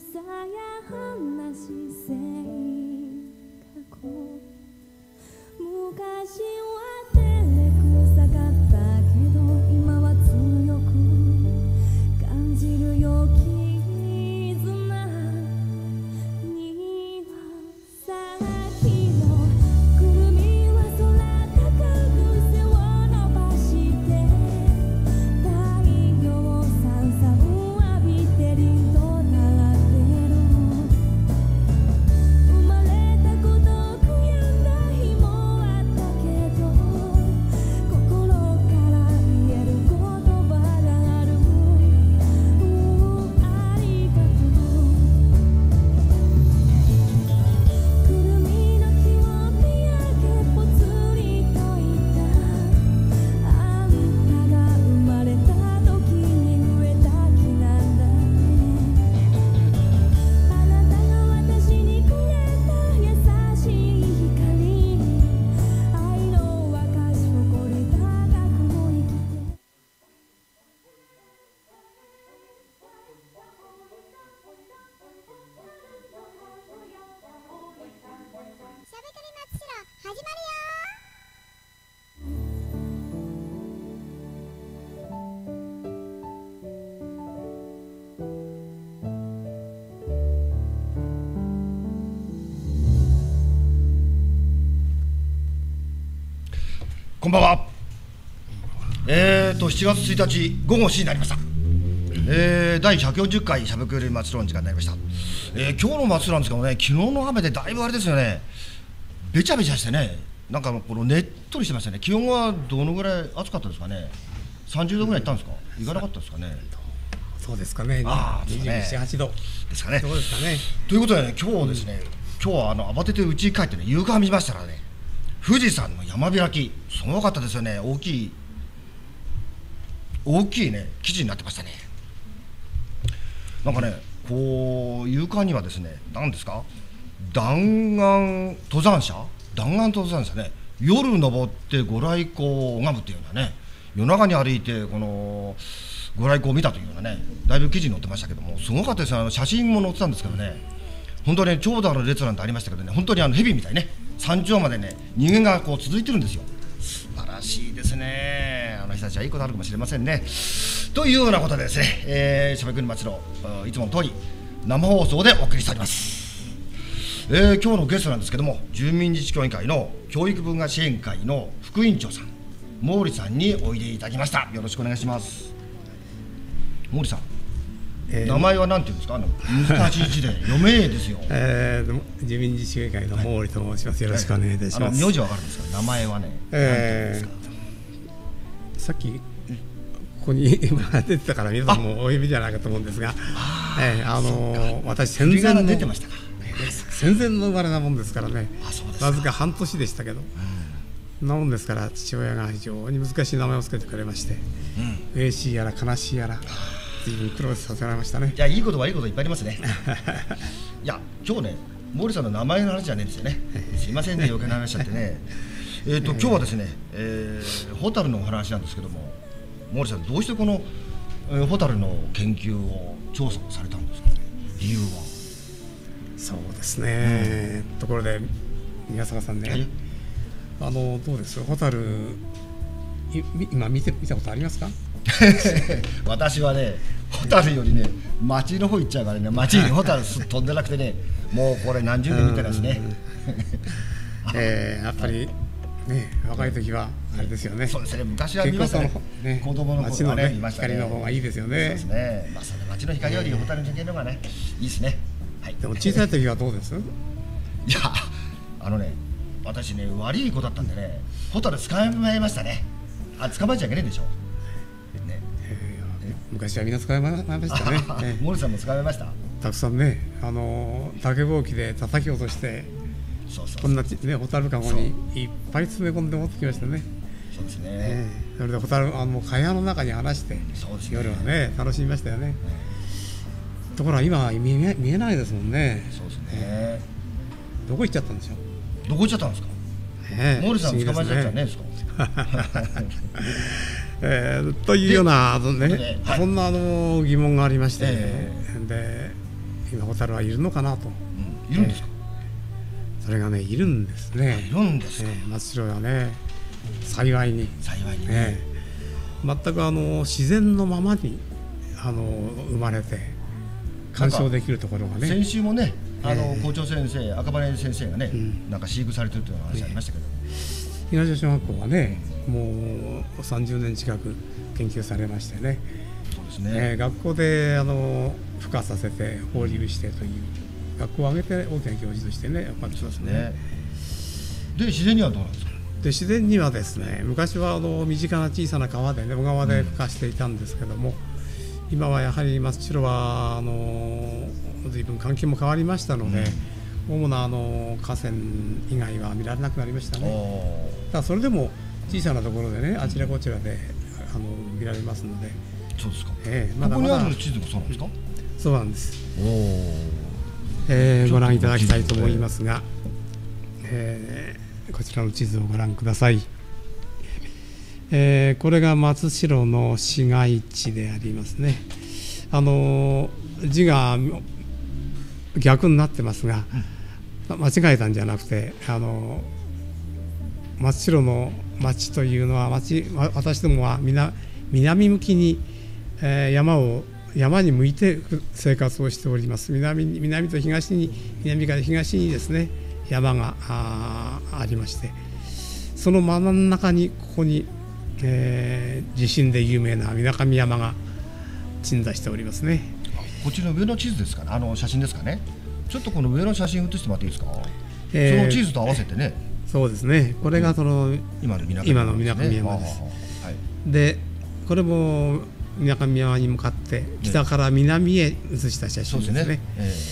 さや話せ過去昔は照れくさかったけど今は強く感じるよ絆には先のくるみは空高く背を伸ばして太陽さんさん浴びて凛となってる生まれたこと悔やんだ日もあったけど心から言える言葉があるありがとうくるみの木を見上げぽつりといたあんたが生まれた時に植えた木なんだねあなたが私にくれた優しい光愛の証誇り高くも生きてしゃべくり松代始まるよこんばんは。7月1日午後4時になりました。第140回しゃべくり祭りの時間になりました。今日の祭りなんですけどね、昨日の雨でだいぶあれですよね、べちゃべちゃしてね、なんかこのねっとりしてましたね。気温はどのぐらい暑かったですかね。30度ぐらいいったんですか。いかなかったですかね。 そうですかね。 あーそうね 27、8度ですかね。 そうですかね。 ということでね、今日ですね、今日は慌てて家に帰ってね、夕刊見ましたらね、富士山の山開き、すごかったですよね。大きいね、記事になってましたね。なんかね、こう夕刊にはですね、何ですか、弾丸登山者ね、夜登ってご来光を拝むっていうようなね、夜中に歩いてこのご来光を見たというようなね、だいぶ記事に載ってましたけども、すごかったですよ。写真も載ってたんですけどね、本当に長蛇の列なんてありましたけどね、本当に蛇みたいね、山頂までね、人間がこう続いてるんですよ。素晴らしいですね。あの人たちはいいことあるかもしれませんね。というようなことでですね、しゃべくり町のいつもの通り生放送でお送りしております。今日のゲストなんですけども、住民自治協議会の教育文化支援会の副委員長さん、毛利さんにおいでいただきました。よろしくお願いします。毛利さん、名前はなんていうんですか。難しい字で読めですよ。 住民自治協議会の毛利と申します。よろしくお願いいたします。 名字わかるんですか。名前はね、なんていうんですか。 さっきここに今出てたから皆さんもお呼びじゃないかと思うんですが、私戦前の出てましたか。 戦前の生まれなもんですからね。 そうですか。 わずか半年でしたけど、そんなもんですから父親が非常に難しい名前をつけてくれまして、嬉しいやら悲しいやら随分苦労させられましたね。 いや、いいこと悪いこといっぱいありますね。いや、今日ね、毛利さんの名前の話じゃねえんですよね。すいませんね、余計な話しちゃってね。今日はですね、ホタルのお話なんですけども、毛利さん、どうしてこのホタルの研究を調査されたんですかね。理由は。 そうですね、ところで宮坂さんね、どうですホタル今見たことありますか。 私はね、ホタルよりね、町の方行っちゃうからね、町にホタル飛んでなくてね、もうこれ何十年見てますね。 やっぱりね、若い時はあれですよね。 そうですね、昔は見ましたね。子供の頃はね、見ましたね。 光の方がいいですよね。 そうですね。まあそれ町の光よりホタルの光の方がね、いいですね。はい。 でも小さい時はどうです？ いや、私ね、悪い子だったんでね、ホタル捕まえましたね。捕まえちゃいけないでしょ。 昔はみんな捕まえましたね。 毛利さんも捕まえました。 たくさんね、竹ぼうきで叩き落として、こんなね、ホタルかごにいっぱい詰め込んで持ってきましたね。 そうですね。 それでホタル蚊帳の中に放して、夜はね楽しみましたよね。ところが今は見えないですもんね。 そうですね。 どこ行っちゃったんでしょう。 どこ行っちゃったんですか。毛利さん捕まえちゃったんですか。というようなそんな疑問がありまして、で今ホタルはいるのかなと。 いるんですか？ それがね、いるんですね。 いるんですか？ 松代はね、幸いに、 幸いにね。 全く自然のままに生まれて鑑賞できるところがね。 先週もね、校長先生、赤羽先生がね、なんか飼育されてるという話ありましたけど、 東尾小学校はね、もう30年近く研究されましてね。 そうですね。 学校で孵化させて放流してという学校を挙げて大きな行事としてね、やっぱりしますね。 で自然にはどうなんですか？ で自然にはですね、昔は身近な小さな川でね、小川で孵化していたんですけども、今はやはり松代は随分環境も変わりましたので、主な河川以外は見られなくなりましたね。ただそれでも小さなところでね、あちらこちらで見られますので。 そうですか。 まだまだここにある地図もそうなんですか？ そうなんです。ご覧いただきたいと思いますが、こちらの地図をご覧ください。これが松代の市街地でありますね。字が逆になってますが、間違えたんじゃなくて、松代の町というのは私どもは南向きに、山に向いて生活をしております。南と東に、南から東にですね、山が ありまして、その真ん中にここに、地震で有名な水上山が鎮座しておりますね。 こっちの上の地図ですかね、写真ですかね。ちょっとこの上の写真写してもらっていいですか？その地図と合わせてね。 そうですね。これが今の水上山です。で、これも水上山に向かって北から南へ写した写真ですね。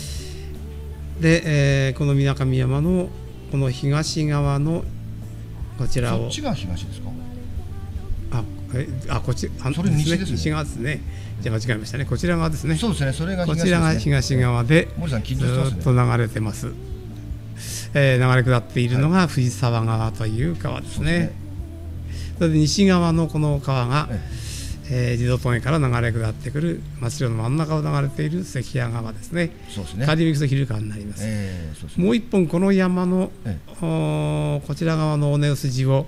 で、この水上山のこの東側のこちらを。 そっちが東ですか？ こっち、 それ西ですね。 西側ですね。じゃあ間違えましたね。こちら側ですね。 そうですね。それがこちらが東側でずっと流れてます。流れ下っているのが藤沢川という川ですね。それで西側のこの川が地蔵峠から流れ下ってくる松代の真ん中を流れている関谷川ですね。下流に行くと昼川になります。もう一本この山のこちら側の尾根筋を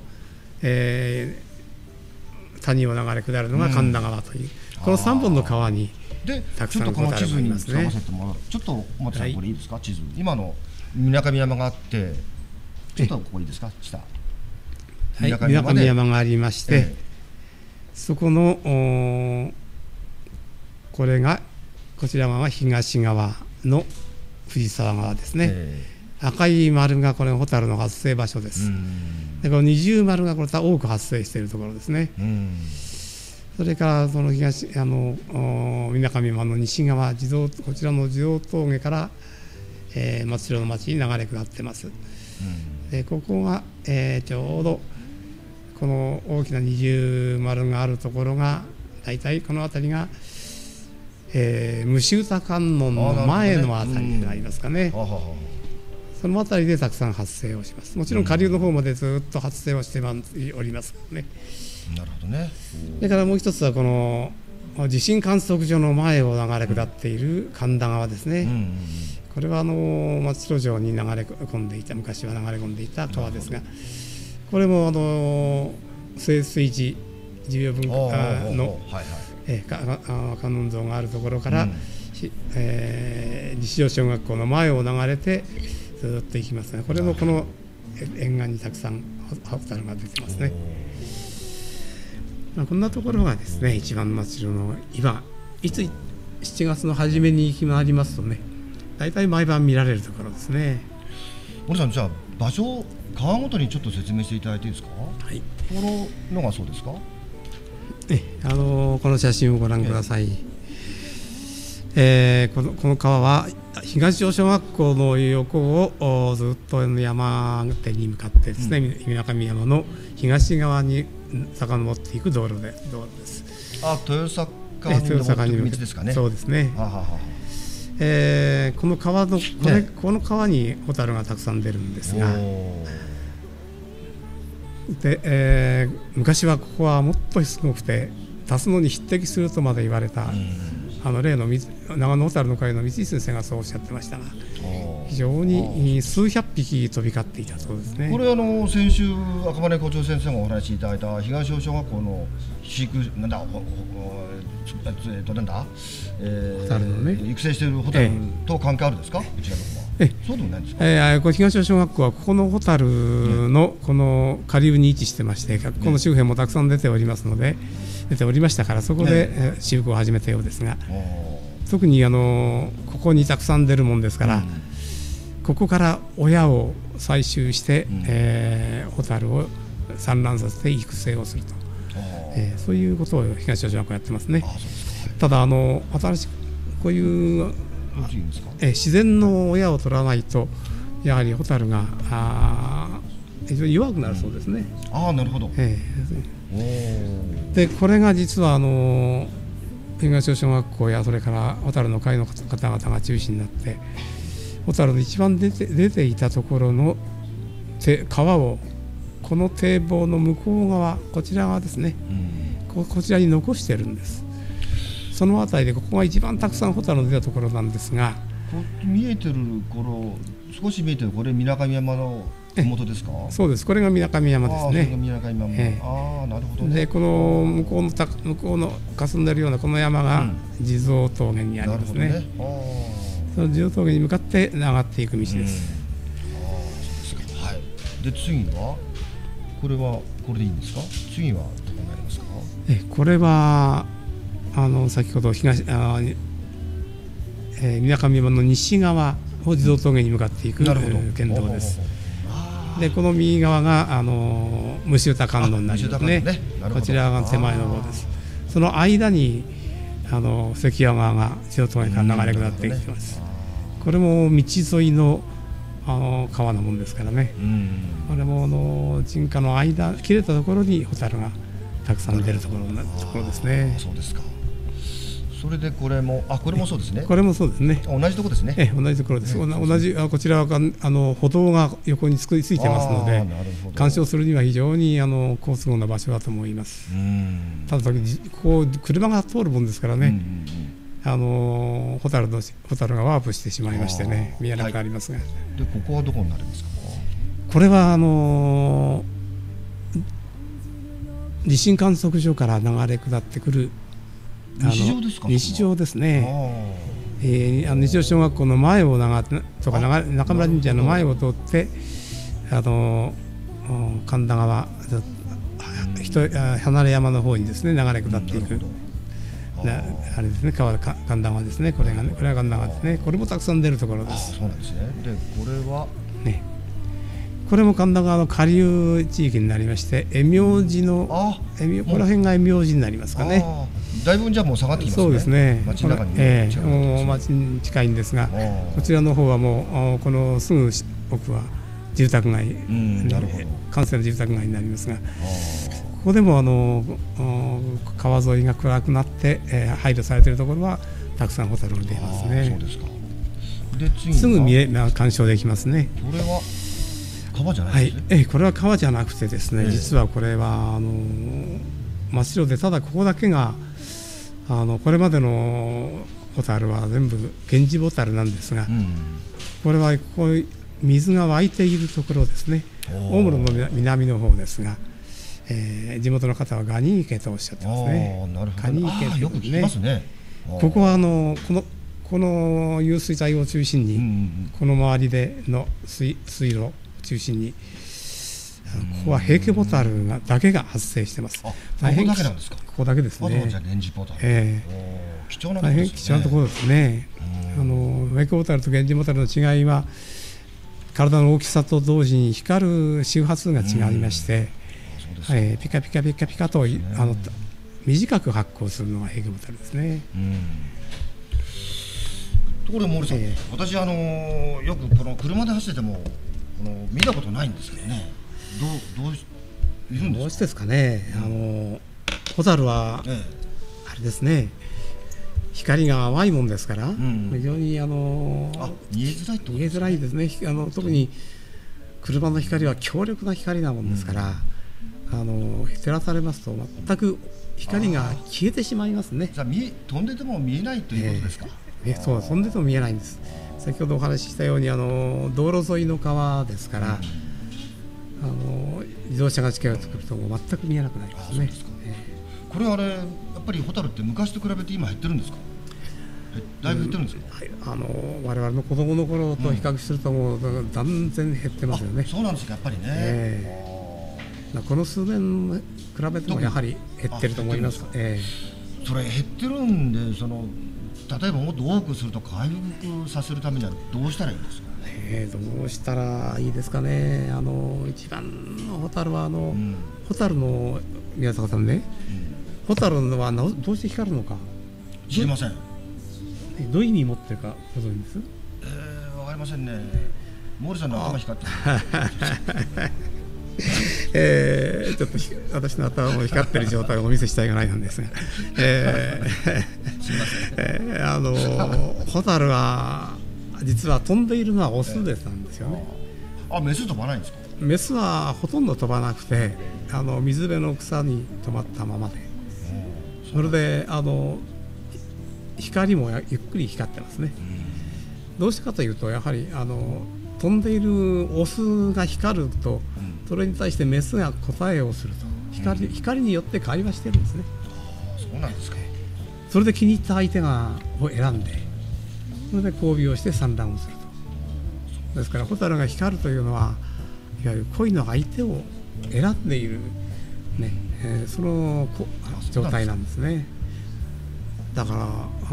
谷を流れ下るのが神田川という、この3本の川にたくさんホタルがいますね。 ちょっと松さん、これいいですか？地図、今の水上山があって、ちょっとここいいですか？下、 水上山がありまして、そこのこれがこちら側は東側の藤沢川ですね。赤い丸がこれホタルの発生場所です。でこの二重丸がこれ多く発生しているところですね。それからその水上山の西側、こちらの地蔵峠から、松代の町に流れ下ってます。でここが、ちょうどこの大きな二重丸があるところが大体この辺りが、虫歌観音の前の辺りになりますかね。その辺りでたくさん発生をします。もちろん下流の方までずっと発生をしておりますからね。 なるほどね。 それからもう一つはこの地震観測所の前を流れ下っている神田川ですね。これは松代城に流れ込んでいた、昔は流れ込んでいた川ですが、これも清水寺重要文化の観音像があるところから、西尾小学校の前を流れてずっと行きますね。これもこの沿岸にたくさんホタルが出てますね。こんなところがですね、一番松代の今いつ7月の初めに行き回りますとね、大体毎晩見られるところですね。 森さん、じゃあ場所川ごとにちょっと説明していただいていいですか？はい。このがそうですか？ この写真をご覧ください。この川は東尾小学校の横をずっと山手に向かってですね、水上山の東側に遡っていく道路です。 豊坂に登っていく道ですかね。 そうですね。この川のこの川にホタルがたくさん出るんですが、で、昔はここはもっとすごくて足すのに匹敵するとまで言われた例の長野蛍の会の三井先生がそうおっしゃってましたが、非常に数百匹飛び交っていたそうですね。 これ先週赤羽校長先生がお話しいただいた東尾小学校の飼育なんだ蛍のね、 育成しているホタルと関係あるんですか、うちのところは。そうでもないんですか。 東尾小学校はここのホタルのこの下流に位置してまして、この周辺もたくさん出ておりますので、出ておりましたから、そこで飼育を始めたようですが、特にここにたくさん出るもんですから、ここから親を採集して、ホタルを産卵させて育成をすると、そういうことを東尾小学校やってますね。ただ新しくこういう自然の親を取らないと、やはりホタルが非常に弱くなるそうですね。 なるほど。 でこれが実は東尾小学校やそれからホタルの会の方々が中心になって、ホタルの一番出ていたところの川をこの堤防の向こう側、こちら側ですね、こちらに残してるんです。その辺りでここが一番たくさんホタルの出たところなんですが、 見えてる少し見えてるこれ水上山の麓ですか。 そうです、これが水上山ですね。 水上山、なるほどね。 でこの向こうの霞んでるようなこの山が地蔵峠にありますね。その地蔵峠に向かって上がっていく道です。 で次はこれでいいんですか。次はどこになりますか。 これは先ほど水上山の西側を地蔵峠に向かっていく県道です。でこの右側が虫歌観音になりますね。こちらが手前の方です。その間に関谷川が地蔵峠から流れ下ってきてます。これも道沿いの川のもんですからね。これも人家の間切れたところにホタルがたくさん出るところですね。 そうですか。それでこれもそうですね。 これもそうですね。 同じところですね。 同じところです。同じこちらは歩道が横についてますので、鑑賞するには非常に好都合な場所だと思います。ただここ車が通るもんですからね、ホタルがワープしてしまいましてね、見えなくなりますが。でここはどこになるんですか。 これは地震観測所から流れ下ってくる西条ですね。西条小学校の前をとか中村神社の前を通って神田川離れ山の方にですね流れ下っていくあれですね、神田川ですね。これが神田川ですね。これもたくさん出るところです。 そうなんですね。でこれはね、これも神田川の下流地域になりまして、この辺が江明寺になりますかね。 だいぶじゃあもう下がってきますね。 そうですね。 町の中にもう町に近いんですが、こちらの方はもうこのすぐ奥は住宅街、閑静な住宅街になりますが、ここでも川沿いが暗くなって配慮されているところはたくさんホタルが出ますね。 そうですか。で次すぐ鑑賞できますね。 これは川じゃないですね。 これは川じゃなくてですね、実はこれは真っ白で、ただここだけがこれまでのホタルは全部源氏ホタルなんですが、これはこういう水が湧いているところですね。大室の南の方ですが、地元の方はガニ池とおっしゃってますね。ガニ池とよく聞きますね。 ここはこの遊水帯を中心に、この周りでの水路を中心に、ここは平家ホタルだけが発生してます。 ここだけなんですか。 ここだけですね。 貴重な大変貴重なところですね。平家ホタルと源氏ホタルの違いは、体の大きさと同時に光る周波数が違いまして、ピカピカピカピカと短く発光するのが平家ホタルですね。 ところで森さん、私よくこの車で走ってても見たことないんですけどね。どうしてですかね。ホタルはあれですね、光が淡いもんですから、非常に見えづらいですね。特に車の光は強力な光なもんですから、 照らされますと全く光が消えてしまいますね。 じゃあ飛んでても見えないということですか。 そう飛んでても見えないんです。先ほどお話ししたように道路沿いの川ですから、自動車が近寄ってくるともう全く見えなくなりますね。 これやっぱりホタルって昔と比べて今減ってるんですか。だいぶ減ってるんですか。 我々の子供の頃と比較するともう断然減ってますよね。 そうなんですか。やっぱりね、 この数年比べてもやはり減ってると思います。 それ減ってるんで、例えばもっと多くすると回復させるためにはどうしたらいいんですか。 どうしたらいいですかね。一番のホタルはホタルの宮坂さんね、ホタルはどうして光るのか知りません。 どういう意味持ってるかご存知です？ わかりませんね。毛利さんの頭光ってる。ちょっと私の頭も光ってる状態をお見せしたいぐらいなんですが、 すみません。 ホタルは実は飛んでいるのはオスですなんですよね。 メス飛ばないんですか。 メスはほとんど飛ばなくて、水辺の草に止まったままで、それで光もゆっくり光ってますね。どうしてかというと、やはり飛んでいるオスが光ると、それに対してメスが答えをすると、光によって会話してるんですね。 そうなんですか。 それで気に入った相手を選んで、それで交尾をして産卵をすると。ですからホタルが光るというのは、いわゆる恋の相手を選んでいる、その状態なんですね。だから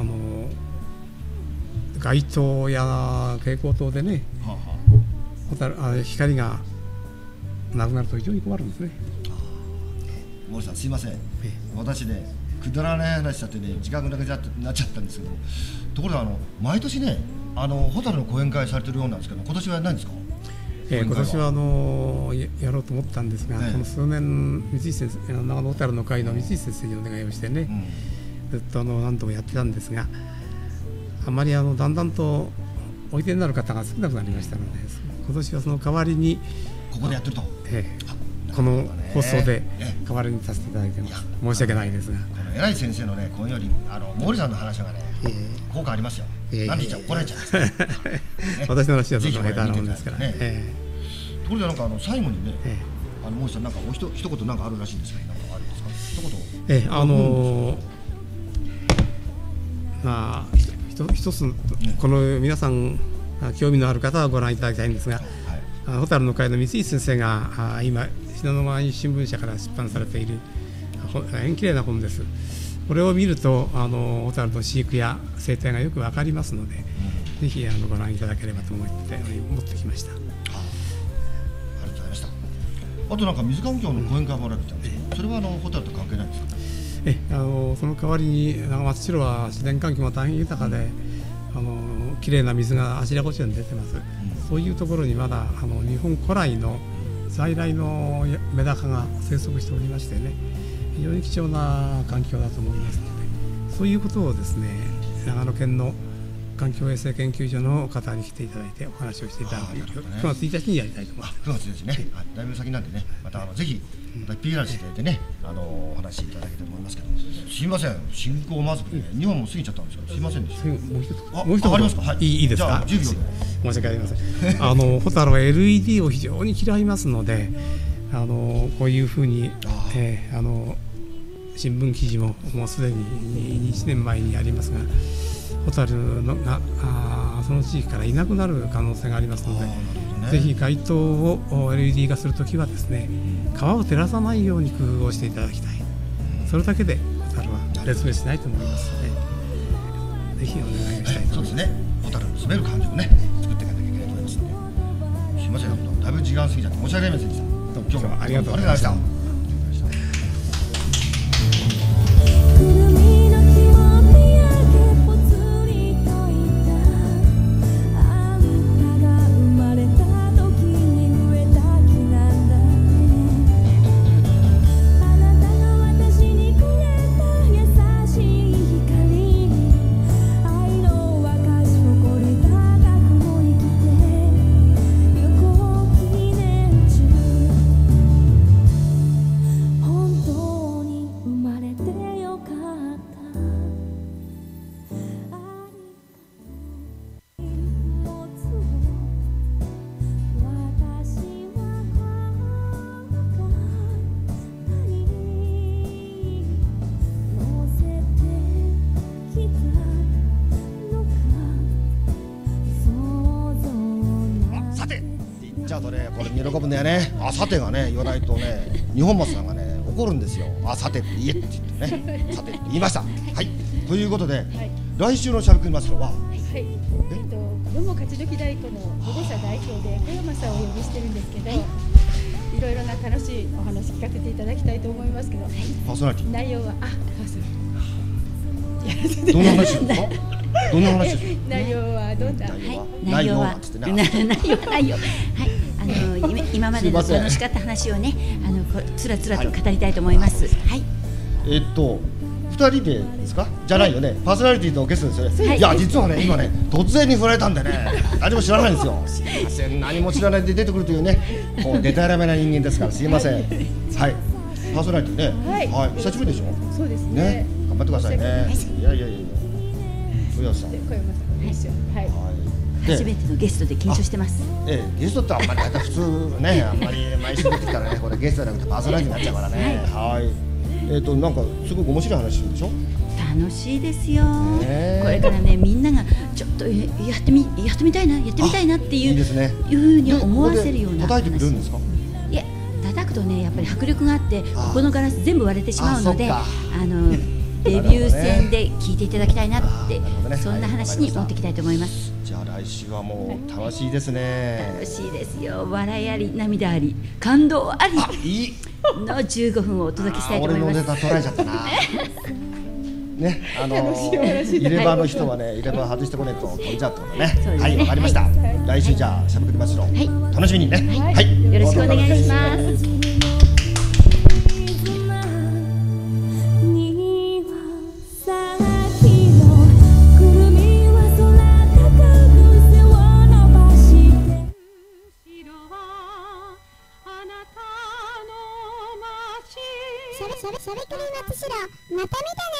街灯や蛍光灯でね、光がなくなると非常に困るんですね。 毛利さん、すいません。私ね、くだらない話しちゃってね、時間がなくなっちゃったんですけど、ところで毎年ね、ホタルの講演会されてるようなんですけど、今年はやらないんですか。 今年はやろうと思ったんですが、この数年三石先生、長野ホタルの会の三石先生にお願いをしてね、ずっと何度もやってたんですが、あまりだんだんとおいでになる方が少なくなりましたので、今年はその代わりにここでやってると、 この放送で代わりにさせていただいてます。申し訳ないですが、この偉い先生のね講演より毛利さんの話がね、効果ありますよ。何で言っちゃ怒られちゃう私の話はそんな下手なもんですから。ところで最後にね、毛利さんなんか一言なんかあるらしいんですけど、なんかあるんですか。 一つこの皆さん興味のある方はご覧いただきたいんですが、ホタルの会の三石先生が今信濃毎日新聞社から出版されている大変きれいな本です。これを見るとホタルの飼育や生態がよく分かりますので、ぜひご覧いただければと思って持ってきました。 ありがとうございました。あとなんか水環境の講演会もあられたんですけど、それはホタルと関係ないんですか。 その代わりに長松市は自然環境が大変豊かで、きれいな水があちらこちらに出てます。そういうところにまだ日本古来の在来のメダカが生息しておりましてね、非常に貴重な環境だと思いますので、そういうことをですね、長野県の環境衛生研究所の方に来ていただいてお話をしていただく9月1日にやりたいと思います。 9月ですね。だいぶ先なんでね、またぜひPR していただいてね、お話しいただけたらと思いますけど、すいません、進行まずくて2本も過ぎちゃったんですけど、すいませんでした。もう一つありますか。 いいですか。10秒で。申し訳ありません。ホタルは LED を非常に嫌いますので、こういうふうに新聞記事ももうすでに1年前にありますが、ホタルがその地域からいなくなる可能性がありますので、ぜひ街灯を LED 化するときはですね、川を照らさないように工夫をしていただきたい。それだけでホタルは絶滅しないと思いますので、ぜひお願いしたいと思います。 そうですね。ホタルの住める環境をね、作っていかなきゃいけないと思いますので、すみません、だいぶ時間過ぎちゃって申し訳ありませんでした。 今日はありがとうございました。 ちゃうとね、これ喜ぶんだよね。あ、さてがね、言わないとね、日本松さんがね、怒るんですよ。あ、さてって言えって言ってね、さてって言いました。はい、ということで、来週のしゃべくりますのは、 ども勝ち時太鼓の保護者代表で小山さんをお呼びしてるんですけど、いろいろな楽しいお話聞かせていただきたいと思いますけど、 パーソナリティ内容はパーソナリティどんな話ですか？どんな話ですか？ 内容はどんな？ 内容は今までの楽しかった話をね、つらつらと語りたいと思います。はい。 2人でですか？じゃないよね。パーソナリティとゲストですよね。いや、実はね、今ね、突然に振られたんでね、何も知らないんですよ。すいません、何も知らないで出てくるというね、こうデタラメな人間ですから、すいません。はい。パーソナリティね。はい。久しぶりでしょ？ そうですね。 頑張ってくださいね。いやいやいや。小山さん。 小山さんですよ。はい。 初めてのゲストで緊張してます。 ゲストってあんまり普通ね、あんまり毎週出てきたらね、これゲストじゃなくてパーソナリティになっちゃうからね。はい。なんかすごい面白い話するでしょ。 楽しいですよ。これからね、みんながちょっとやってみたいなっていういうふうに思わせるような話。 叩いてくれるんですか？ いや、叩くとね、やっぱり迫力があって、ここのガラス全部割れてしまうので、デビュー戦で聞いていただきたいなって、そんな話に持っていきたいと思います。 じゃあ来週はもう楽しいですね。 楽しいですよ。笑いあり、涙あり、感動ありの15分をお届けしたいと思います。 俺のネタ捉えちゃったな。ね、入れ歯の人はね、入れ歯外してこねと飛んじゃうってことね。はい、わかりました。来週じゃあしゃべくりますの。楽しみにね。 はい、よろしくお願いします。 しゃべくり松代、また見たね。